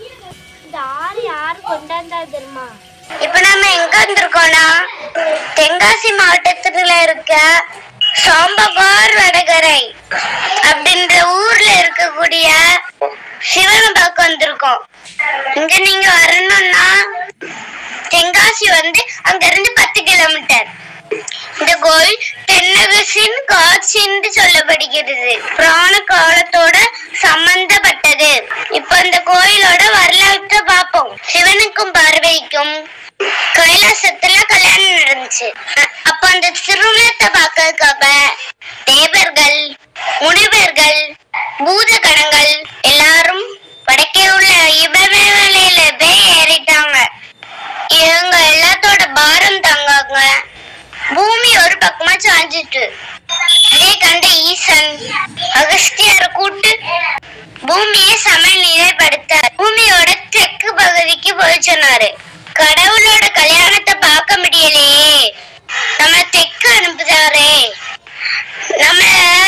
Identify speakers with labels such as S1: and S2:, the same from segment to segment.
S1: இந்த ஆறு யாரு கொண்டாந்தா தெரியுமா?
S2: இப்ப நம்ம எங்க வந்திருக்கோம்னா தென்காசி மாவட்டத்துல இருக்க சாம்பகார் வடகரை அப்படின்ற ஊர்ல இருக்கக்கூடிய சிவனை பார்க்க வந்திருக்கோம். இங்க நீங்க வரணும்னா தென்காசி வந்து அங்க இருந்து 10 கிலோமீட்டர். இந்த கோயில் தென்னகசின் காட்சி என்று சொல்லப்படுகிறது. புராண காலத்தோட சம்பந்தப்பட்டது. இப்ப இந்த கோயிலோட வரலாற்றை பார்ப்போம். சிவனுக்கும் பார்வதிக்கும் கைலாசத்துல கல்யாணம் நடந்துச்சு. அப்ப அந்த திருமணத்தை பார்க்கறதுக்காக தேவர்கள், முனிவர்கள், பூதகணங்கள் எல்லாரும் வடக்கே உள்ள இமயமலையில போய் ஏறிட்டாங்க. இவங்க எல்லாத்தோட பாரம் தாங்காங்க. பூமி ஒரு பக்கமா சாஞ்சிட்டு அதே கண்ட ஈசன் அகஸ்தியரை கூட்டு பூமியை சமநிலைப்படுத்த பூமியோட தெற்கு பகுதிக்கு போய் சொன்னாரு. கடவுளோட கல்யாணத்தை பார்க்க முடியலையே, நம்ம தெற்கு அனுப்புதாரே, நம்ம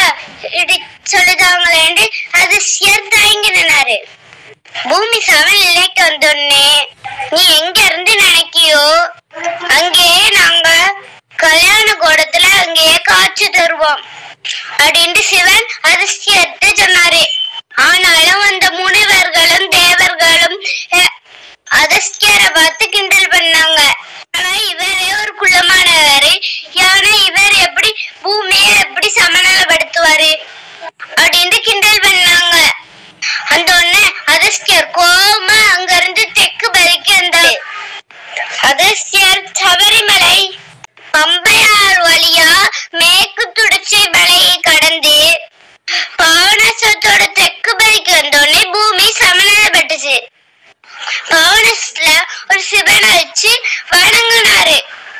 S2: சொல்லுதாங்களேன்னு அது சேர்த்தாங்க நின்னாரு. பூமி சமநிலைக்கு வந்தோடனே நீ எங்க இருந்து நினைக்கியோ அங்கேயே நாங்க கல்யாண கோடத்துல அங்கேயே காட்சி தருவோம் அப்படின்ட்டு சிவன் அதிர்ஷ்டத்தை சொன்னாரு. ஆனாலும் அந்த முனிவர்களும் தேவர்களும் அதிர்ஷ்டரை பார்த்து கிண்டல் பண்ணாங்க. ஆனா இவரே ஒரு குள்ளமானவர், ஆனா இவர் எப்படி பூமியை எப்படி சமநிலைப்படுத்துவாரு அப்படின்ட்டு கிண்டல் பண்ணாங்க. அந்த ஒண்ணு அதிர்ஷ்டர் கோபமா அங்க இருந்து தெற்கு பகுதிக்கு வந்தாரு. அதிர்ஷ்டர் சபரிமலை பம்பையார் வழியா மேற்கு தொடர்ச்சி மலையை கடந்து பாவனாசத்தோட தெற்கு பகுதிக்கு வந்தோடனே பூமி சமநிலைப்பட்டுச்சு. பாவனாசத்துல ஒரு சிவனை வச்சு வணங்கினாரு.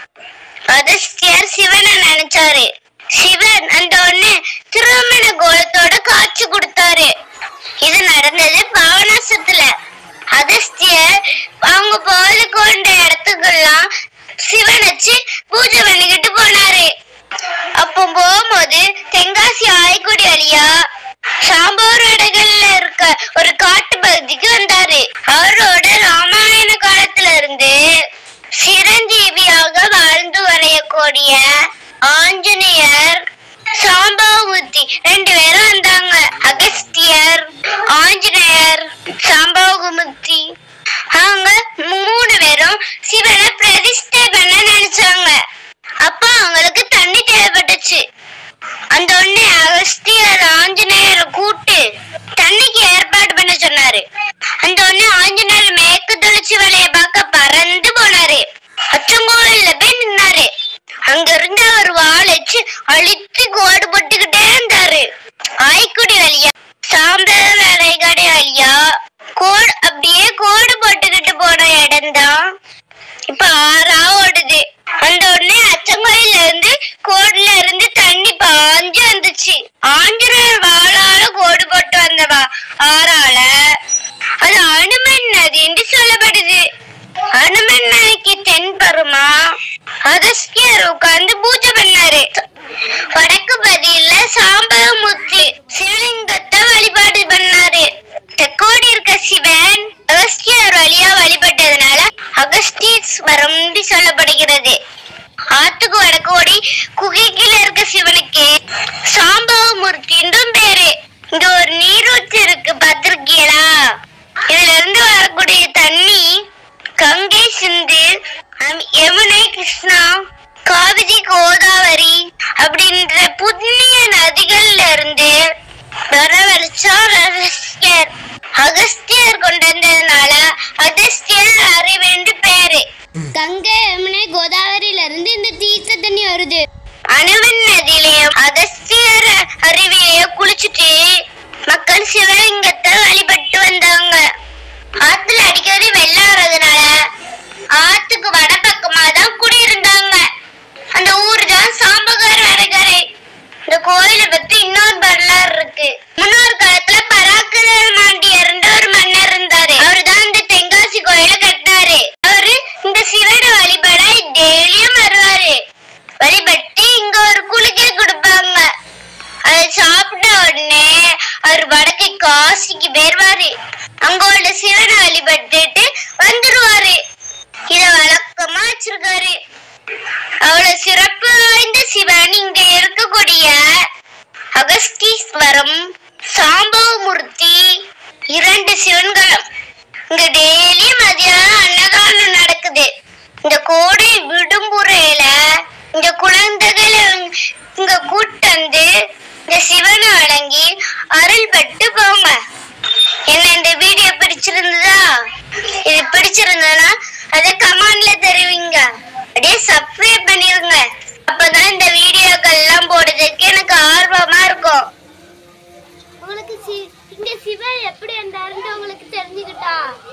S2: அதிர்ஷ்டர் சிவனை நினைச்சாரு. சிவன் அந்த ஒண்ணு திருமண கோலத்தோட காட்சி கொடுத்தாரு. இது நடந்தது பாவனாசத்துல. அதிர்ஷ்டர் அவங்க போல கொண்ட இடத்துக்கெல்லாம் சிவன் வச்சு பூஜை பண்ணிக்கிட்டு போனாரு. அப்போ போகும்போது தென்காசி ஆய்க்குடி வழியா சாம்பார் இடங்கள்ல இருக்க ஒரு காட்டு பகுதிக்கு வந்தாரு. அவரோட ராமாயண காலத்துல இருந்து சிரஞ்சீவியாக வாழ்ந்து வரையக்கூடிய ஆஞ்சநேயர், சாம்பவதி 2 பேரும் வந்தாங்க. அகஸ்தியர், ஆஞ்சநேயர், சாம்பவதி அவங்க 3 பேரும் சிவனை பிரதிஷ்டை பண்ண நினைச்சாங்க. அப்ப அவங்களுக்கு தண்ணி தேவைப்பட்டுச்சு. அந்த ஒண்ணு அகஸ்தியர் ஆஞ்சநேயரை கூட்டு தண்ணிக்கு ஏற்பாடு பண்ண சொன்னாரு. அந்த ஒண்ணு ஆஞ்சநேயர் மேற்கு தொடர்ச்சி மலையை பார்க்க பறந்து போனாரு. அச்சங்கோயில்ல போய் நின்னாரு. அங்க இருந்து அவர் வாள் வச்சு அழித்து கோடு போட்டுக்கிட்டே இருந்தாரு. ஆய்க்குடி வழியா சாம்பல் வளைகடை வழியா கோடு அப்படியே கோடு போட்டுக்கிட்டு போன இடம் தான் இப்ப ஆறா ஓடுது. அந்த உடனே அச்சங்கோயில இருந்து கோடுல இருந்து தண்ணி பாஞ்சு வந்துச்சு. ஆஞ்சநேயர் வாளால கோடு போட்டு வந்தவா ஆறால அது அனுமன் நதி என்று சொல்லப்படுது. அனுமன் நதிக்கு தென்பெருமா அதிர்ஷ்டர் உட்கார்ந்து பூஜை பண்ணாரு. வடக்கு பதில சாம்பவமூர்த்தி சிவலிங்கத்தை வழிபாடு பண்ணாரு. தெற்கோடி இருக்க சிவன் அகஸ்தியர் வழியா வழிபட்டதுனால அகஸ்தீஸ்வரம் சொல்லப்படுகிறது. ஆத்துக்கு வடக்கோடி குகைக்குள்ள இருக்க சிவனுக்கு சாம்பவமூர்த்தி என்றும் பேரு. இங்க ஒரு நீரூற்று இருக்கு, பார்த்திருக்கீங்களா? இதுல இருந்து வரக்கூடிய தண்ணி கங்கை, சிந்து, யமுனை, கிருஷ்ணா, காவிரி, கோதாவரி அப்படின்ற புண்ணிய நதிகள்ல இருந்து வரவழைச்சார் அகஸ்தியர். அகஸ்தியர் கொண்டு வந்ததுனால அகஸ்தியர் அறிவென்று பேரு.
S1: கங்கை, யமுனை, கோதாவரியில இருந்து இந்த தீர்த்த தண்ணி வருது.
S2: அனுமன் நதியிலையும் அகஸ்தியர் அருவியிலையும் குளிச்சுட்டு மக்கள் சிவலிங்கத்தை வழிபட்டு வந்தாங்க. ஆத்துல அடிக்கடி வெள்ளம் வர்றதுனால ஆத்துக்கு வடபக்கமா தான் குடியிருந்தாங்க. அந்த ஊர் தான் சாம்பகார் வடகரை. இந்த கோயிலை பத்தி இன்னொரு வரலாறு இருக்கு. முன்னொரு காலத்துல பராக்கிரமாண்டியர் ஒரு மன்னர் இருந்தாரு. அவரு தெரிஞ்சுக்கணும்னா அதை கமெண்ட்ல தெரிவிங்க. அப்படியே சப்ஸ்கிரைப் பண்ணிருங்க. அப்பதான் இந்த வீடியோக்கள் எல்லாம் போடுறதுக்கு எனக்கு ஆர்வமா இருக்கும்.
S1: உங்களுக்கு இங்க சிவன் எப்படி இருந்தாருன்னு உங்களுக்கு தெரிஞ்சுக்கிட்டா